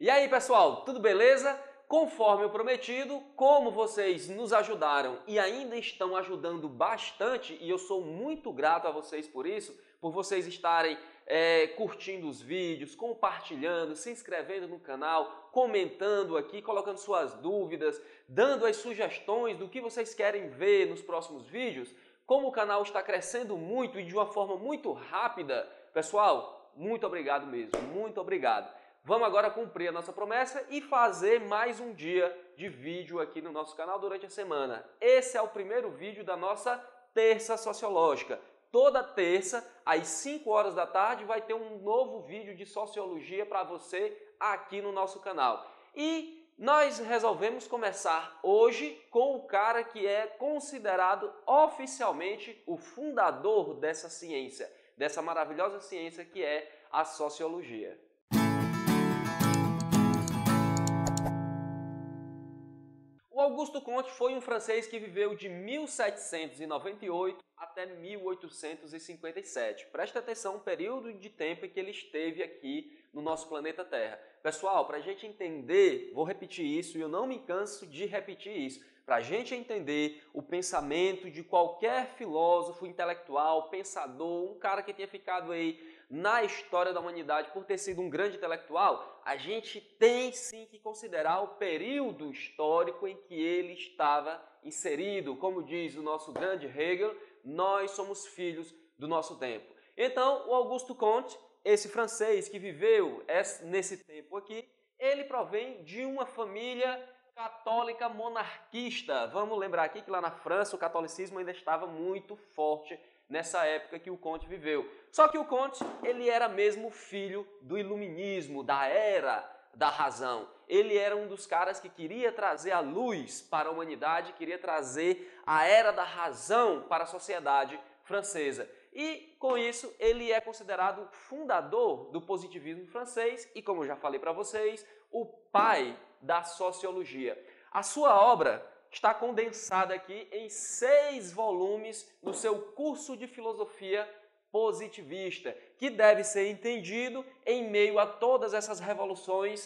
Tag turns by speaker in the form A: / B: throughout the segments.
A: E aí, pessoal, tudo beleza? Conforme o prometido, como vocês nos ajudaram e ainda estão ajudando bastante, e eu sou muito grato a vocês por isso, por vocês estarem curtindo os vídeos, compartilhando, se inscrevendo no canal, comentando aqui, colocando suas dúvidas, dando as sugestões do que vocês querem ver nos próximos vídeos. Como o canal está crescendo muito e de uma forma muito rápida, pessoal, muito obrigado mesmo, muito obrigado. Vamos agora cumprir a nossa promessa e fazer mais um dia de vídeo aqui no nosso canal durante a semana. Esse é o primeiro vídeo da nossa Terça Sociológica. Toda terça, às 5 horas da tarde, vai ter um novo vídeo de Sociologia para você aqui no nosso canal. E nós resolvemos começar hoje com o cara que é considerado oficialmente o fundador dessa ciência, dessa maravilhosa ciência que é a Sociologia. O Auguste Comte foi um francês que viveu de 1798 até 1857. Presta atenção no período de tempo em que ele esteve aqui no nosso planeta Terra. Pessoal, para a gente entender, vou repetir isso e eu não me canso de repetir isso, para a gente entender o pensamento de qualquer filósofo, intelectual, pensador, um cara que tenha ficado aí na história da humanidade por ter sido um grande intelectual, a gente tem sim que considerar o período histórico em que ele estava inserido. Como diz o nosso grande Hegel, nós somos filhos do nosso tempo. Então, o Auguste Comte, esse francês que viveu nesse tempo aqui, ele provém de uma família católica monarquista. Vamos lembrar aqui que lá na França o catolicismo ainda estava muito forte nessa época que o Comte viveu. Só que o Comte, ele era mesmo filho do iluminismo, da era da razão. Ele era um dos caras que queria trazer a luz para a humanidade, queria trazer a era da razão para a sociedade francesa. E com isso ele é considerado fundador do positivismo francês e, como eu já falei para vocês, o pai da sociologia. A sua obra está condensada aqui em 6 volumes no seu curso de filosofia positivista, que deve ser entendido em meio a todas essas revoluções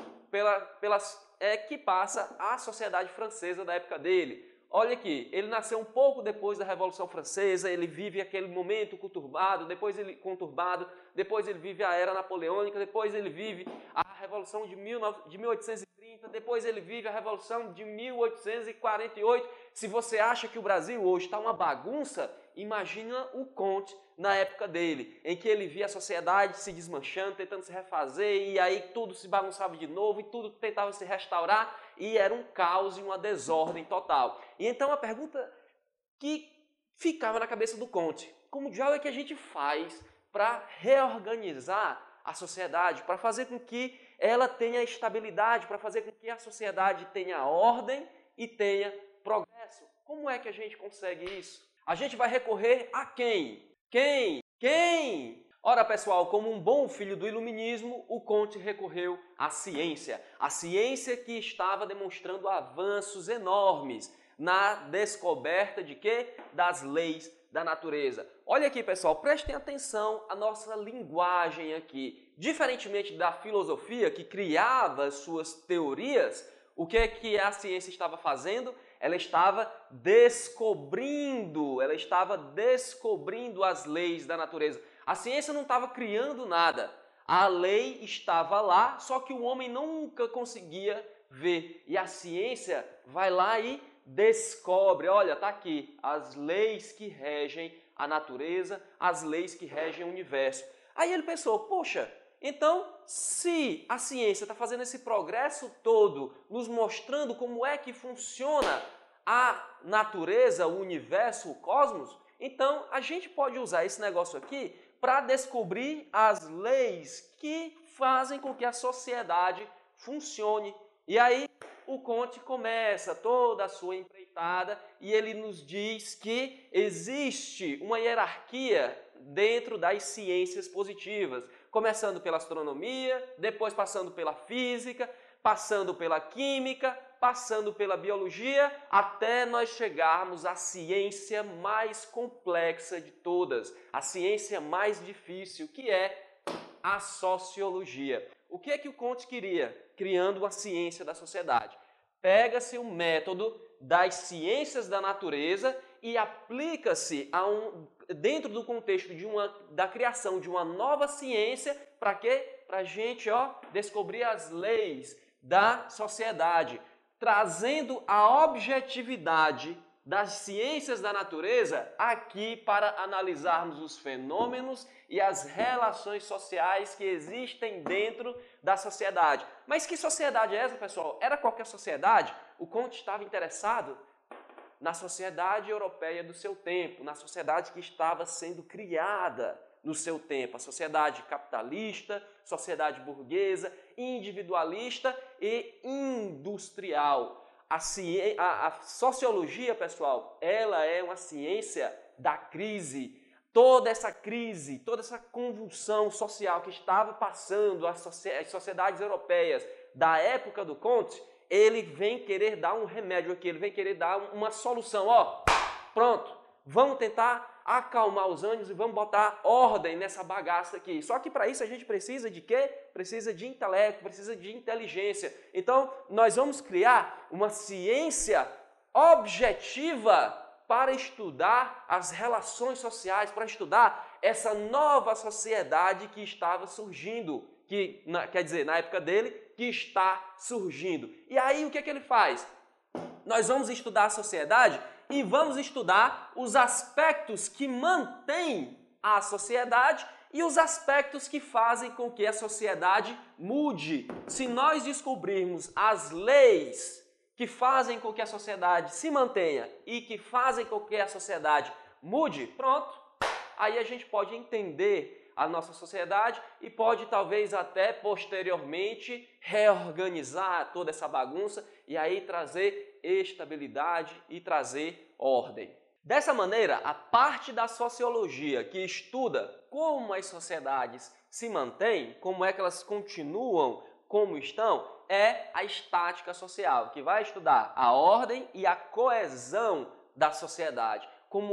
A: que passa a sociedade francesa da época dele. Olha aqui, ele nasceu um pouco depois da Revolução Francesa, ele vive aquele momento conturbado, depois ele vive a Era Napoleônica, depois ele vive a Revolução de 1830, depois ele vive a Revolução de 1848. Se você acha que o Brasil hoje está uma bagunça, imagina o Comte na época dele, em que ele via a sociedade se desmanchando, tentando se refazer, e aí tudo se bagunçava de novo, e tudo tentava se restaurar, e era um caos e uma desordem total. E então a pergunta que ficava na cabeça do Comte, como diabo é que a gente faz para reorganizar a sociedade, para fazer com que ela tenha estabilidade, para fazer com que a sociedade tenha ordem e tenha progresso? Como é que a gente consegue isso? A gente vai recorrer a quem? Quem? Ora, pessoal, como um bom filho do iluminismo, o Comte recorreu à ciência. A ciência que estava demonstrando avanços enormes na descoberta de quê? Das leis da natureza. Olha aqui, pessoal, prestem atenção à nossa linguagem aqui. Diferentemente da filosofia, que criava suas teorias, o que é que a ciência estava fazendo? Ela estava descobrindo as leis da natureza. A ciência não estava criando nada. A lei estava lá, só que o homem nunca conseguia ver. E a ciência vai lá e descobre. Olha, está aqui as leis que regem a natureza, as leis que regem o universo. Aí ele pensou, poxa, então, se a ciência está fazendo esse progresso todo, nos mostrando como é que funciona a natureza, o universo, o cosmos, então a gente pode usar esse negócio aqui para descobrir as leis que fazem com que a sociedade funcione. E aí o Comte começa toda a sua empreitada e ele nos diz que existe uma hierarquia dentro das ciências positivas, começando pela astronomia, depois passando pela física, passando pela química, passando pela biologia, até nós chegarmos à ciência mais complexa de todas, a ciência mais difícil, que é a sociologia. O que é que o Comte queria? Criando uma ciência da sociedade. Pega-se o método das ciências da natureza e aplica-se dentro do contexto da criação de uma nova ciência, para quê? Para a gente descobrir as leis da sociedade, trazendo a objetividade das ciências da natureza aqui para analisarmos os fenômenos e as relações sociais que existem dentro da sociedade. Mas que sociedade é essa, pessoal? Era qualquer sociedade? O Comte estava interessado na sociedade europeia do seu tempo, na sociedade que estava sendo criada no seu tempo, a sociedade capitalista, sociedade burguesa, individualista e industrial. A sociologia, pessoal, ela é uma ciência da crise. Toda essa crise, toda essa convulsão social que estava passando as sociedades europeias da época do Comte, ele vem querer dar um remédio aqui, ele vem querer dar uma solução. Pronto, vamos tentar acalmar os ânimos e vamos botar ordem nessa bagaça aqui. Só que para isso a gente precisa de quê? Precisa de intelecto, precisa de inteligência. Então, nós vamos criar uma ciência objetiva para estudar as relações sociais, para estudar essa nova sociedade que estava surgindo, quer dizer, na época dele, que está surgindo. E aí, o que é que ele faz? Nós vamos estudar a sociedade e vamos estudar os aspectos que mantêm a sociedade e os aspectos que fazem com que a sociedade mude. Se nós descobrirmos as leis que fazem com que a sociedade se mantenha e que fazem com que a sociedade mude, pronto, aí a gente pode entender a nossa sociedade e pode talvez até posteriormente reorganizar toda essa bagunça e aí trazer estabilidade e trazer ordem. Dessa maneira, a parte da sociologia que estuda como as sociedades se mantêm, como é que elas continuam como estão, é a estática social, que vai estudar a ordem e a coesão da sociedade.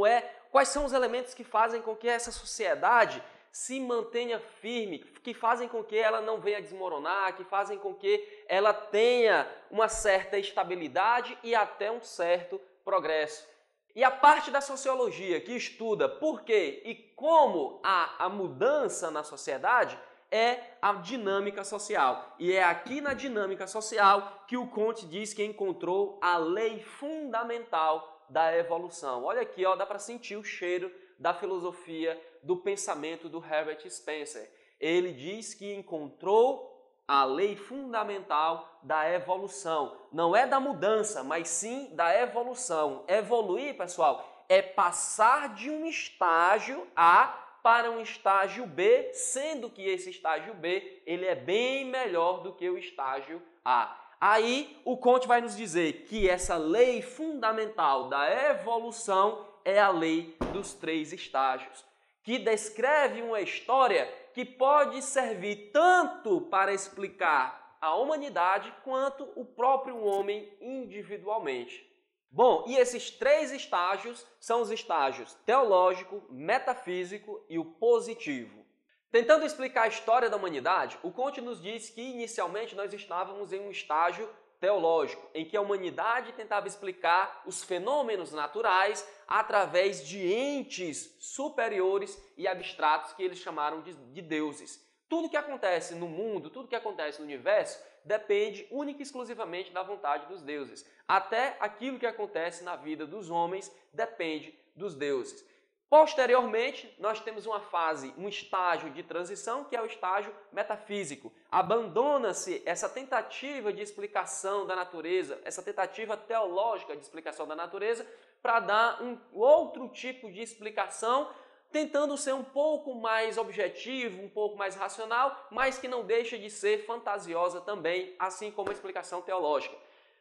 A: Quais são os elementos que fazem com que essa sociedade se mantenha firme, que fazem com que ela não venha desmoronar, que fazem com que ela tenha uma certa estabilidade e até um certo progresso. E a parte da sociologia que estuda por que e como há a mudança na sociedade é a dinâmica social. E é aqui na dinâmica social que o Comte diz que encontrou a lei fundamental da evolução. Olha aqui, dá para sentir o cheiro da filosofia, do pensamento do Herbert Spencer. Ele diz que encontrou a lei fundamental da evolução. Não é da mudança, mas sim da evolução. Evoluir, pessoal, é passar de um estágio A para um estágio B, sendo que esse estágio B ele é bem melhor do que o estágio A. Aí o Comte vai nos dizer que essa lei fundamental da evolução é a lei dos 3 estágios, que descreve uma história que pode servir tanto para explicar a humanidade quanto o próprio homem individualmente. Bom, e esses 3 estágios são os estágios teológico, metafísico e o positivo. Tentando explicar a história da humanidade, o Comte nos diz que inicialmente nós estávamos em um estágio teológico, em que a humanidade tentava explicar os fenômenos naturais através de entes superiores e abstratos que eles chamaram de deuses. Tudo que acontece no mundo, tudo que acontece no universo, depende única e exclusivamente da vontade dos deuses. Até aquilo que acontece na vida dos homens depende dos deuses. Posteriormente, nós temos uma fase, um estágio de transição, que é o estágio metafísico. Abandona-se essa tentativa de explicação da natureza, essa tentativa teológica de explicação da natureza, para dar um outro tipo de explicação, tentando ser um pouco mais objetivo, um pouco mais racional, mas que não deixa de ser fantasiosa também, assim como a explicação teológica.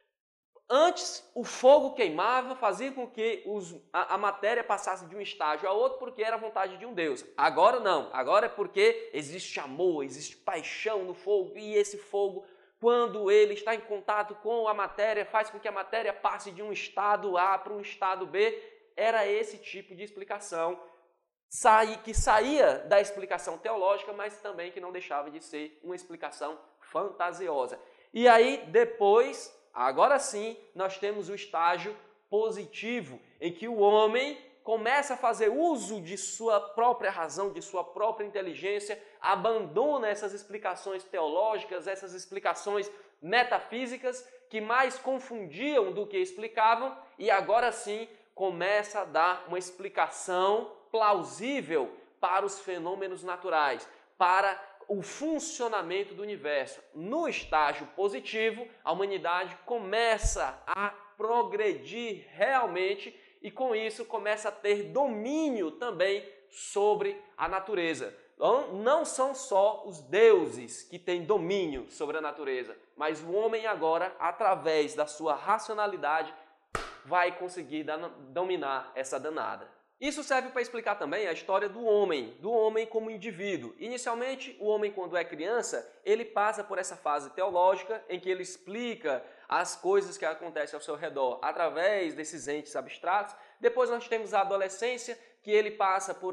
A: Antes, o fogo queimava, fazia com que a matéria passasse de um estágio a outro porque era a vontade de um Deus. Agora não, agora é porque existe amor, existe paixão no fogo e esse fogo, quando ele está em contato com a matéria, faz com que a matéria passe de um estado A para um estado B. Era esse tipo de explicação que saía da explicação teológica, mas também que não deixava de ser uma explicação fantasiosa. E aí, depois, agora sim, nós temos o estágio positivo, em que o homem começa a fazer uso de sua própria razão, de sua própria inteligência, abandona essas explicações teológicas, essas explicações metafísicas que mais confundiam do que explicavam, e agora sim começa a dar uma explicação plausível para os fenômenos naturais, para o funcionamento do universo. No estágio positivo, a humanidade começa a progredir realmente e com isso começa a ter domínio também sobre a natureza. Não são só os deuses que têm domínio sobre a natureza, mas o homem agora, através da sua racionalidade, vai conseguir dominar essa danada. Isso serve para explicar também a história do homem como indivíduo. Inicialmente, o homem, quando é criança, ele passa por essa fase teológica em que ele explica as coisas que acontecem ao seu redor através desses entes abstratos. Depois nós temos a adolescência, que ele passa por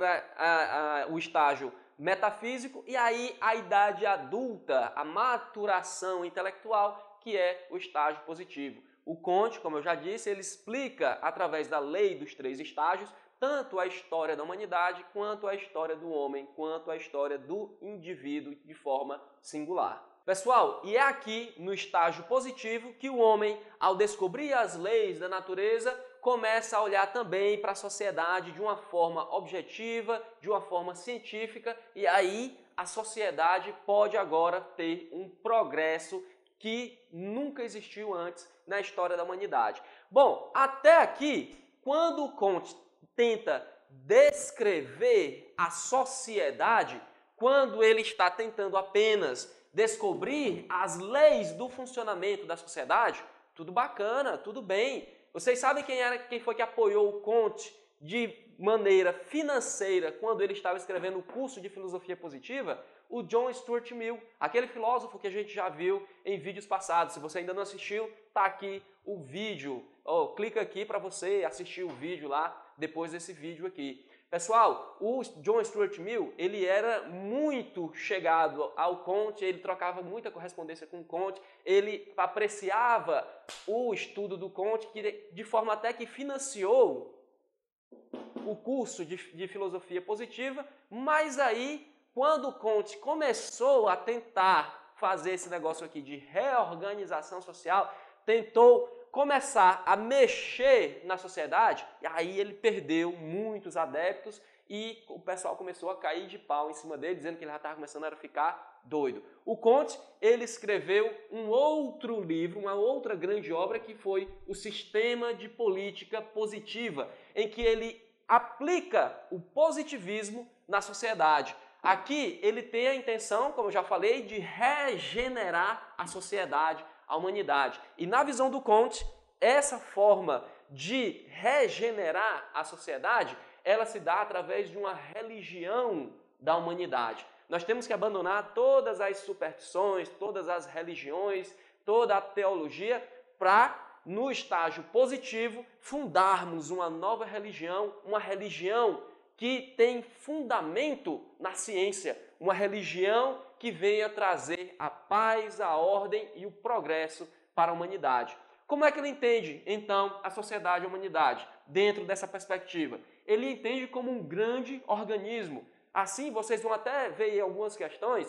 A: o estágio metafísico, e aí a idade adulta, a maturação intelectual, que é o estágio positivo. O Comte, como eu já disse, ele explica através da lei dos 3 estágios tanto a história da humanidade, quanto a história do homem, quanto a história do indivíduo de forma singular. Pessoal, e é aqui no estágio positivo que o homem, ao descobrir as leis da natureza, começa a olhar também para a sociedade de uma forma objetiva, de uma forma científica, e aí a sociedade pode agora ter um progresso que nunca existiu antes na história da humanidade. Bom, até aqui, quando o Comte tenta descrever a sociedade, quando ele está tentando apenas descobrir as leis do funcionamento da sociedade, tudo bacana, tudo bem. Vocês sabem quem foi que apoiou o Comte de maneira financeira quando ele estava escrevendo o curso de filosofia positiva? O John Stuart Mill, aquele filósofo que a gente já viu em vídeos passados. Se você ainda não assistiu, está aqui o vídeo. Clica aqui para você assistir o vídeo lá depois desse vídeo aqui. Pessoal, o John Stuart Mill, ele era muito chegado ao Comte, ele trocava muita correspondência com o Comte, ele apreciava o estudo do Comte, de forma até que financiou o curso de filosofia positiva, mas aí, quando o Comte começou a tentar fazer esse negócio aqui de reorganização social, tentou começar a mexer na sociedade, e aí ele perdeu muitos adeptos e o pessoal começou a cair de pau em cima dele, dizendo que ele já estava começando a ficar doido. O Comte, ele escreveu um outro livro, uma outra grande obra, que foi o Sistema de Política Positiva, em que ele aplica o positivismo na sociedade. Aqui ele tem a intenção, como eu já falei, de regenerar a sociedade, a humanidade. E na visão do Comte, essa forma de regenerar a sociedade, ela se dá através de uma religião da humanidade. Nós temos que abandonar todas as superstições, todas as religiões, toda a teologia, para, no estágio positivo, fundarmos uma nova religião, uma religião que tem fundamento na ciência, uma religião que venha trazer a paz, a ordem e o progresso para a humanidade. Como é que ele entende, então, a sociedade e a humanidade dentro dessa perspectiva? Ele entende como um grande organismo. Assim, vocês vão até ver em algumas questões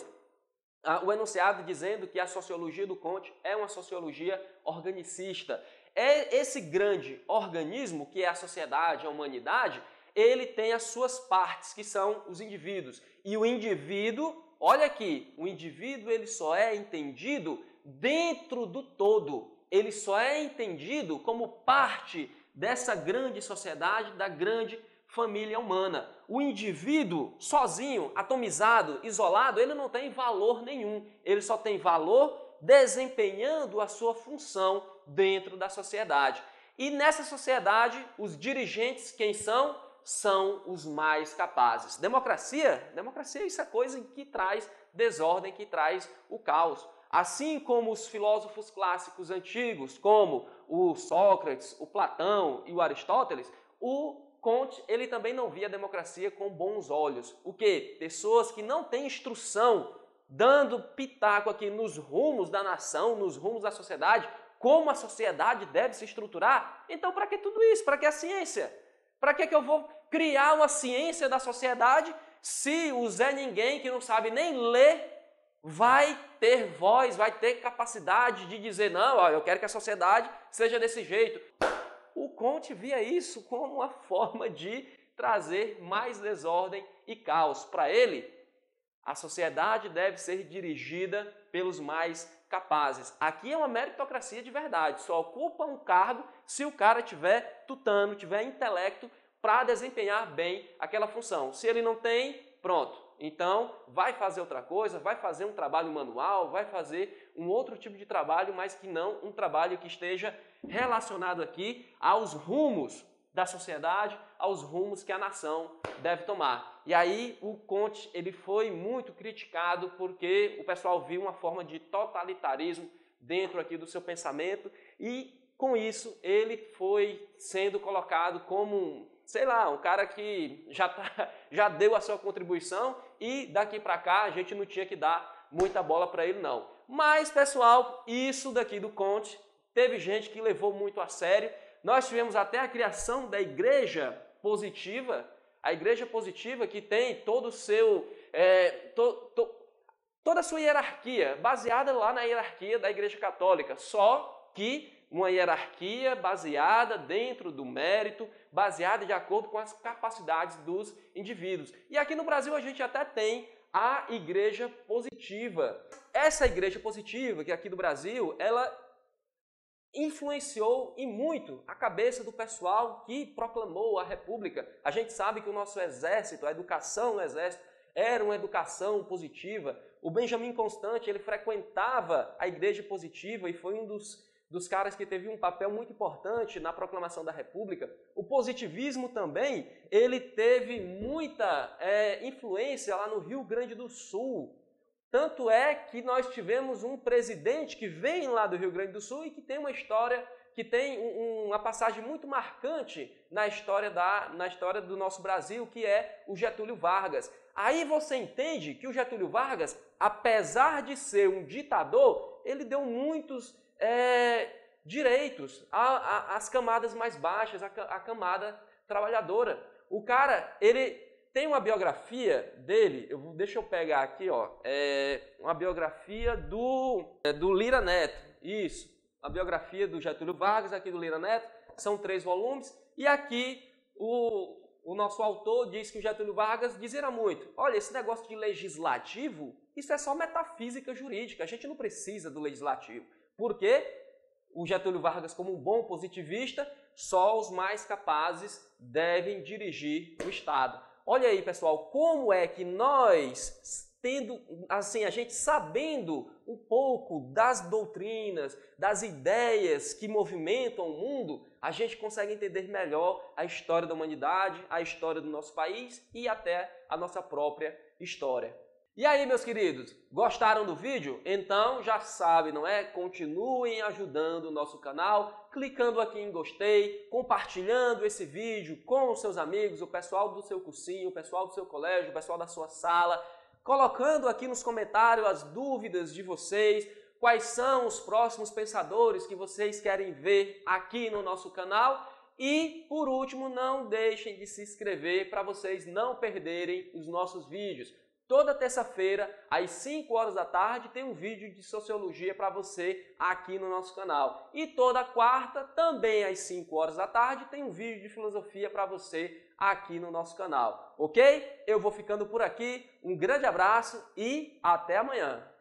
A: o enunciado dizendo que a sociologia do Comte é uma sociologia organicista. É esse grande organismo, que é a sociedade, a humanidade, ele tem as suas partes, que são os indivíduos. E o indivíduo, olha aqui, o indivíduo ele só é entendido dentro do todo. Ele só é entendido como parte dessa grande sociedade, da grande família humana. O indivíduo sozinho, atomizado, isolado, ele não tem valor nenhum. Ele só tem valor desempenhando a sua função dentro da sociedade. E nessa sociedade, os dirigentes, quem são? São os mais capazes. Democracia isso é coisa que traz desordem, que traz o caos. Assim como os filósofos clássicos antigos, como o Sócrates, o Platão e o Aristóteles, o Comte ele também não via a democracia com bons olhos. O quê? Pessoas que não têm instrução dando pitaco aqui nos rumos da nação, nos rumos da sociedade, como a sociedade deve se estruturar. Então, para que tudo isso? Para que a ciência? Para que eu vou criar uma ciência da sociedade se o Zé Ninguém, que não sabe nem ler, vai ter voz, vai ter capacidade de dizer, não, ó, eu quero que a sociedade seja desse jeito. O Comte via isso como uma forma de trazer mais desordem e caos. Para ele, a sociedade deve ser dirigida pelos mais capazes. Aqui é uma meritocracia de verdade. Só ocupa um cargo se o cara tiver tutano, tiver intelecto para desempenhar bem aquela função. Se ele não tem, pronto. Então, vai fazer outra coisa, vai fazer um trabalho manual, vai fazer um outro tipo de trabalho, mas que não um trabalho que esteja relacionado aqui aos rumos da sociedade, aos rumos que a nação deve tomar. E aí o Comte ele foi muito criticado porque o pessoal viu uma forma de totalitarismo dentro aqui do seu pensamento e com isso ele foi sendo colocado como, sei lá, um cara que já deu a sua contribuição e daqui para cá a gente não tinha que dar muita bola para ele não. Mas pessoal, isso daqui do Comte teve gente que levou muito a sério. Nós tivemos até a criação da Igreja Positiva, a Igreja Positiva que tem todo o seu, toda a sua hierarquia, baseada lá na hierarquia da Igreja Católica, só que uma hierarquia baseada dentro do mérito, baseada de acordo com as capacidades dos indivíduos. E aqui no Brasil a gente até tem a Igreja Positiva. Essa Igreja Positiva, que aqui do Brasil, ela influenciou e muito a cabeça do pessoal que proclamou a República. A gente sabe que o nosso exército, a educação no exército, era uma educação positiva. O Benjamin Constant, ele frequentava a Igreja Positiva e foi um dos caras que teve um papel muito importante na proclamação da República. O positivismo também, ele teve muita influência lá no Rio Grande do Sul. Tanto é que nós tivemos um presidente que vem lá do Rio Grande do Sul e que tem uma história, que tem uma passagem muito marcante na história do nosso Brasil, que é o Getúlio Vargas. Aí você entende que o Getúlio Vargas, apesar de ser um ditador, ele deu muitos direitos às camadas mais baixas, à camada trabalhadora. O cara, ele tem uma biografia dele, deixa eu pegar aqui, ó, uma biografia do Lira Neto, isso, a biografia do Getúlio Vargas, aqui do Lira Neto, são 3 volumes, e aqui o nosso autor diz que o Getúlio Vargas dizia muito, olha, esse negócio de legislativo, isso é só metafísica jurídica, a gente não precisa do legislativo, porque o Getúlio Vargas, como um bom positivista, só os mais capazes devem dirigir o Estado. Olha aí, pessoal, como é que nós, tendo, assim, a gente sabendo um pouco das doutrinas, das ideias que movimentam o mundo, a gente consegue entender melhor a história da humanidade, a história do nosso país e até a nossa própria história. E aí, meus queridos, gostaram do vídeo? Então já sabe, não é? Continuem ajudando o nosso canal, clicando aqui em gostei, compartilhando esse vídeo com os seus amigos, o pessoal do seu cursinho, o pessoal do seu colégio, o pessoal da sua sala, colocando aqui nos comentários as dúvidas de vocês, quais são os próximos pensadores que vocês querem ver aqui no nosso canal. E, por último, não deixem de se inscrever para vocês não perderem os nossos vídeos. Toda terça-feira, às 5 horas da tarde, tem um vídeo de sociologia para você aqui no nosso canal. E toda quarta, também às 5 horas da tarde, tem um vídeo de filosofia para você aqui no nosso canal. Ok? Eu vou ficando por aqui. Um grande abraço e até amanhã.